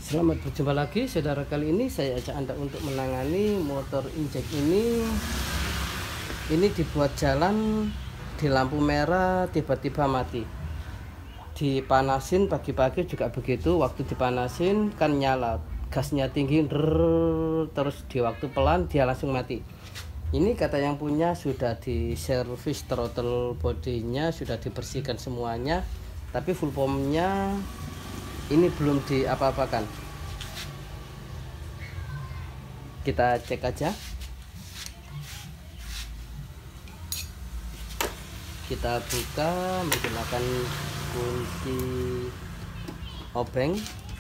Selamat berjumpa lagi saudara. Kali ini saya ajak Anda untuk menangani motor injek ini. Ini dibuat jalan di lampu merah tiba-tiba mati. Dipanasin pagi-pagi juga begitu, waktu dipanasin kan nyala, gasnya tinggi terus di waktu pelan dia langsung mati. Ini kata yang punya sudah diservis throttle bodinya, sudah dibersihkan semuanya, tapi full pumpnya ini belum diapa-apakan. Kita cek aja. Kita buka menggunakan kunci obeng.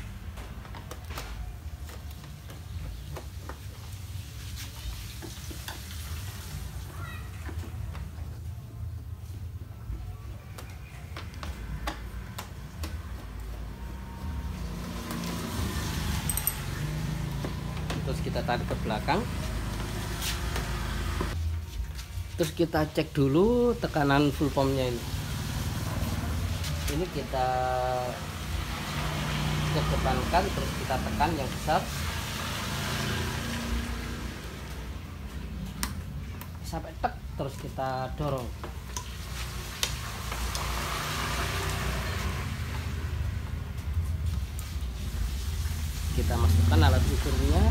Terus kita tarik ke belakang. Terus kita cek dulu tekanan full pumpnya ini. Ini kita kedepankan, terus kita tekan yang besar sampai tek, terus kita dorong. Kita masukkan alat ukurnya.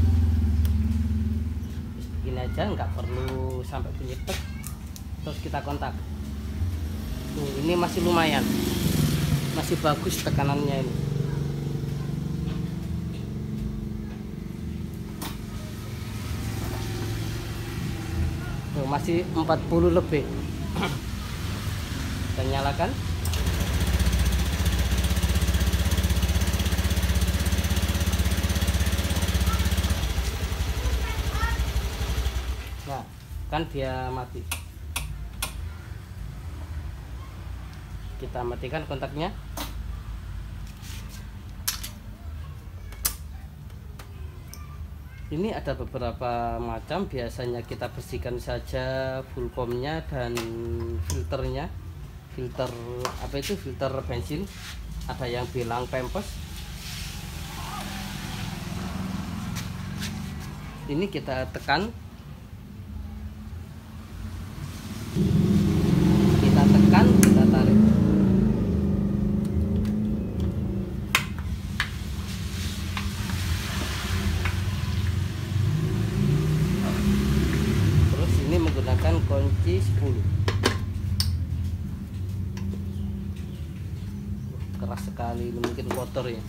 Ini aja, nggak perlu sampai bunyi tek. Terus kita kontak. Ini masih lumayan, masih bagus tekanannya ini. Masih 40 lebih. Kita nyalakan. Nah, kan dia mati. Kita matikan kontaknya. Ini ada beberapa macam, biasanya kita bersihkan saja full pumpnya dan filternya. Filter apa itu? Filter bensin. Ada yang bilang pempes. Ini kita tekan. Kita tekan, kita tarik. Terus ini menggunakan kunci 10. Keras sekali, ini mungkin kotor ya.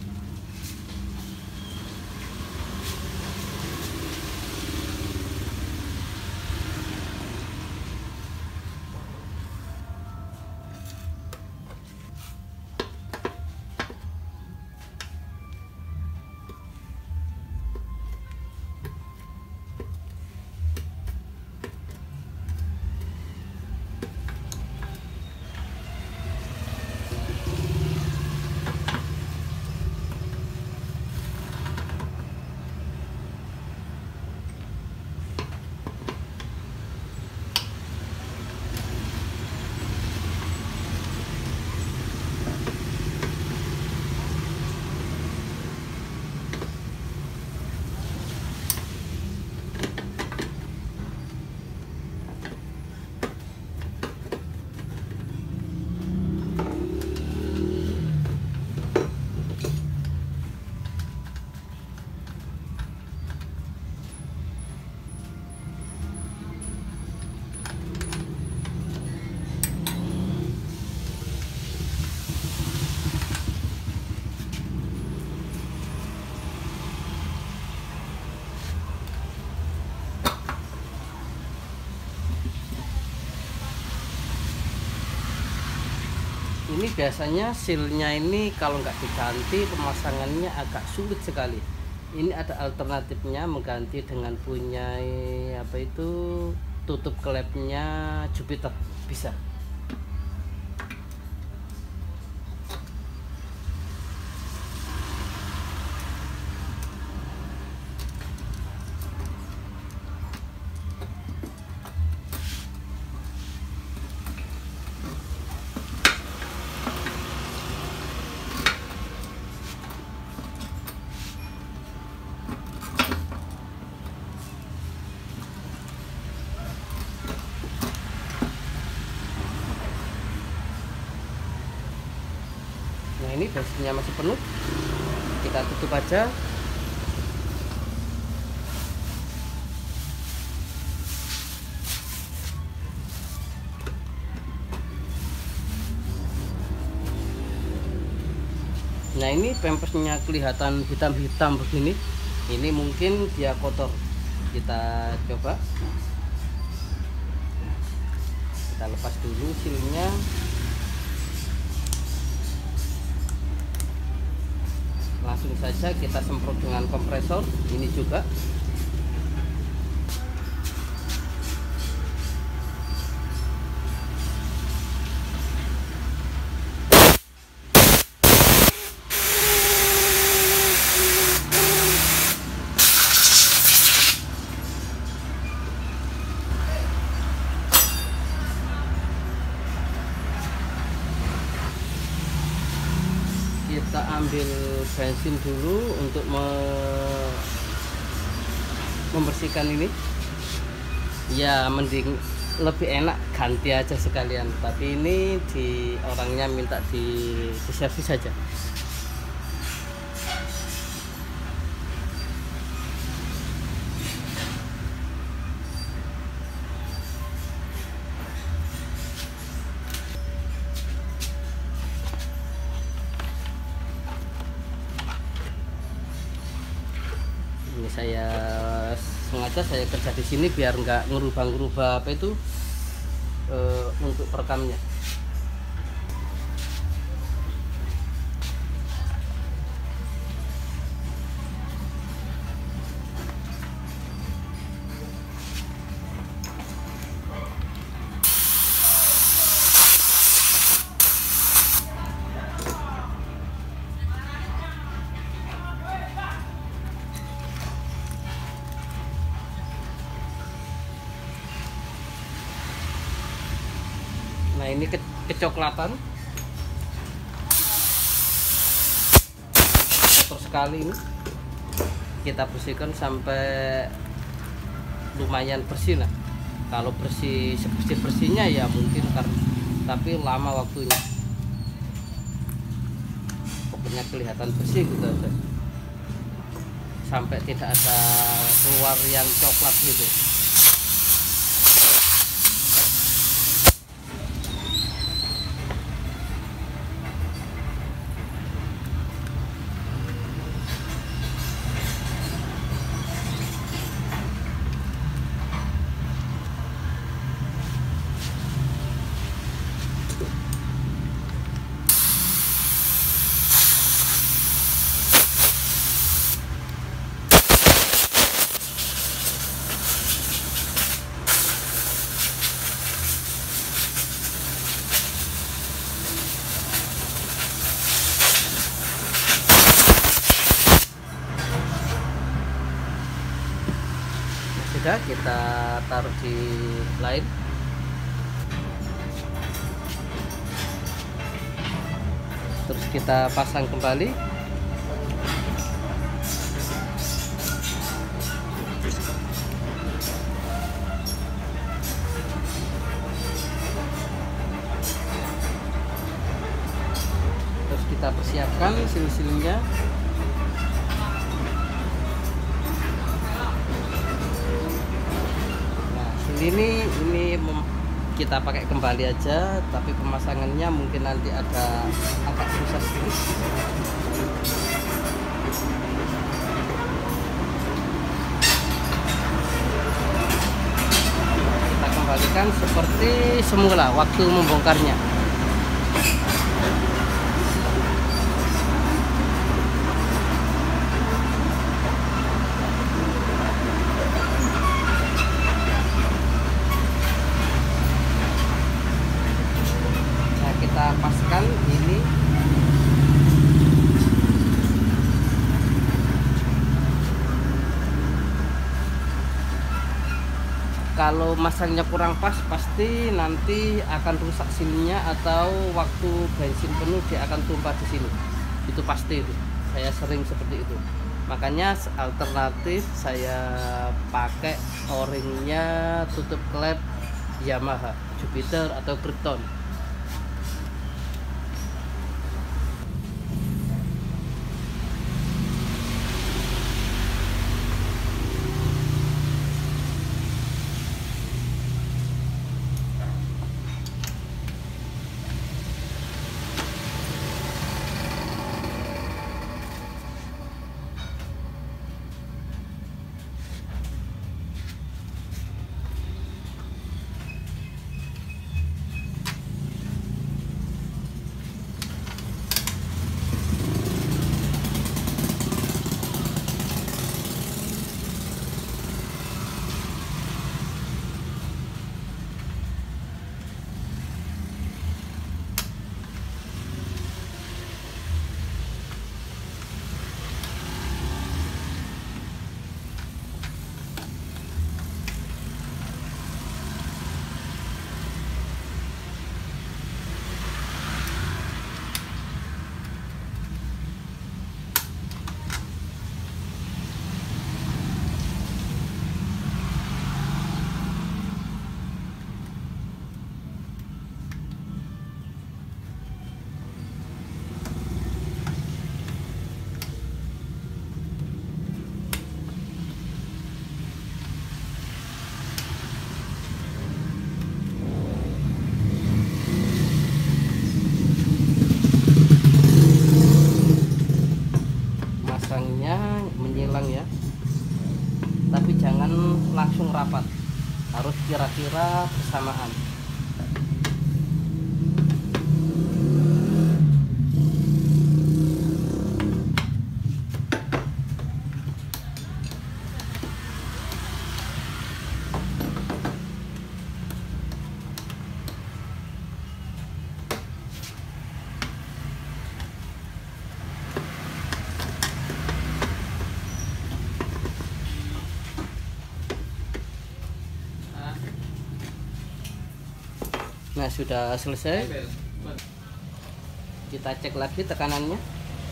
Ini biasanya sealnya ini kalau nggak diganti pemasangannya agak sulit sekali. Ini ada alternatifnya, mengganti dengan punya apa itu, tutup klepnya Jupiter, bisa. Nah, ini bensinnya masih penuh, kita tutup aja. Nah, ini pempersnya kelihatan hitam-hitam begini, ini mungkin dia kotor. Kita coba, kita lepas dulu silnya. Langsung saja kita semprot dengan kompresor ini juga. Kita ambil bensin dulu untuk membersihkan ini. Ya, mending lebih enak ganti aja sekalian, tapi ini orangnya minta di servis saja. Ini saya sengaja saya kerja di sini biar nggak ngerubah-ngerubah apa itu untuk perekamnya. Nah, ini kecoklatan, kotor sekali ini. Kita bersihkan sampai lumayan bersih lah. Kalau bersih sebersih-bersihnya ya mungkin tapi lama waktunya. Pokoknya kelihatan bersih gitu aja. Sampai tidak ada keluar yang coklat gitu. Sudah, kita taruh di lain. Terus kita pasang kembali. Terus kita persiapkan sil-silnya. Ini kita pakai kembali aja, tapi pemasangannya mungkin nanti agak susah sedikit. Kita kembalikan seperti semula waktu membongkarnya. Paskan ini kalau masangnya kurang pas pasti nanti akan rusak silnya, atau waktu bensin penuh dia akan tumpah di sini. Itu pasti, itu saya sering seperti itu. Makanya alternatif saya pakai o-ringnya tutup klep Yamaha, Jupiter atau Krypton. langsung rapat, harus kira-kira bersamaan. Nah, sudah selesai. Kita cek lagi tekanannya.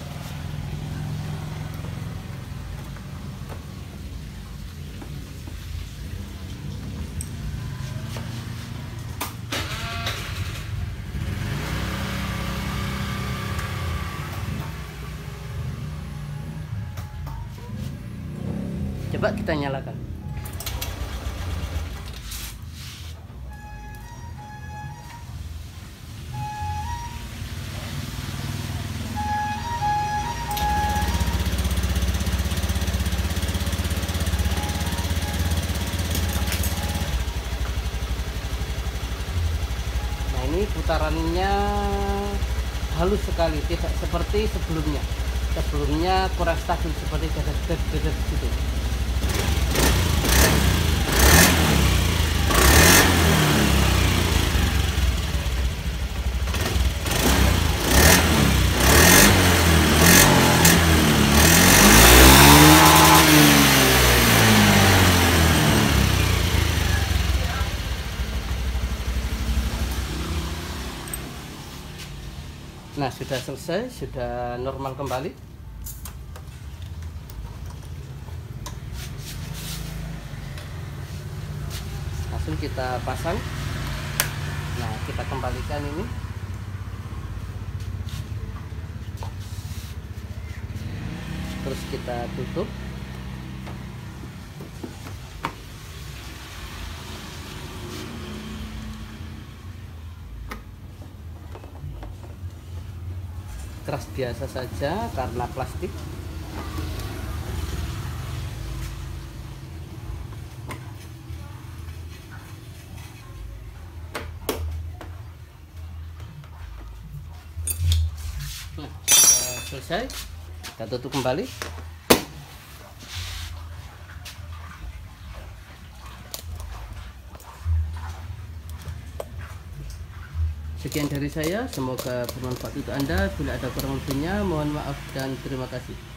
Coba kita nyalakan. Ini putarannya halus sekali, tidak seperti sebelumnya. Sebelumnya kurang stabil, seperti dedet gitu. Nah, sudah selesai, sudah normal kembali. Langsung kita pasang. Nah, kita kembalikan ini. Terus kita tutup. Keras biasa saja karena plastik. Nah, sudah selesai. Kita tutup kembali. Sekian dari saya, semoga bermanfaat untuk Anda. Bila ada kurang lebihnya, mohon maaf dan terima kasih.